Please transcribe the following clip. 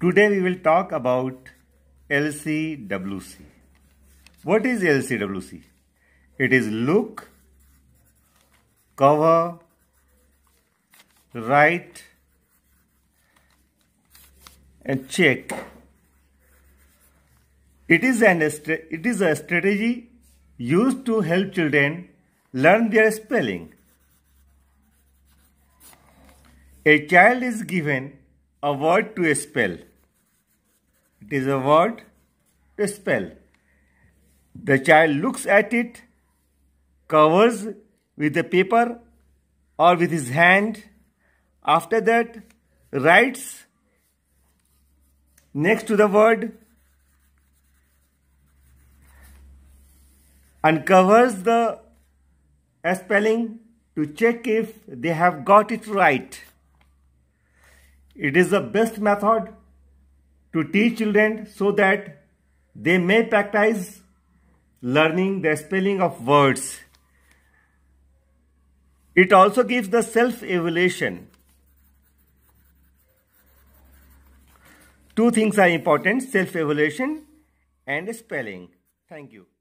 Today we will talk about LCWC. What is LCWC? It is look, cover, write and check. It is a strategy used to help children learn their spelling. A child is given a word to spell. It is a word to spell. The child looks at it, covers with the paper or with his hand. After that, writes next to the word and covers the spelling to check if they have got it right. It is the best method to teach children so that they may practice learning the spelling of words. It also gives the self-evaluation. Two things are important: self-evaluation and spelling. Thank you.